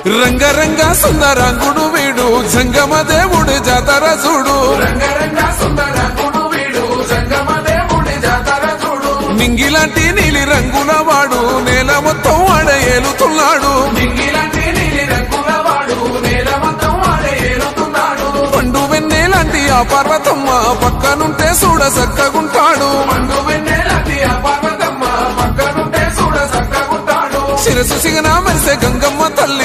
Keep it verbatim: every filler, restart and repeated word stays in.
రంగరంగ సుందరంగుడు వీడు జంగమ దేవుడి జాతర చూడు రంగరంగ సుందరంగుడు వీడు జంగమ దేవుడి జాతర చూడు నింగిలాంటి నీలి రంగుల వాడు నేల మొత్తం ఆడ ఏలుతున్నాడు నింగిలాంటి నీలి రంగుల వాడు నేల మొత్తం ఆడ ఏలుతున్నాడు పండు వెన్నెలాంటి ఆ పర్వతమ్మ పక్కనుంటే చూడ చక్కగుంటాడు పండు వెన్నెలాంటి ఆ పర్వతమ్మ పక్కనుంటే చూడ చక్కగుంటాడు శిరసు సిగన మెరిసే గంగమ్మ తల్లి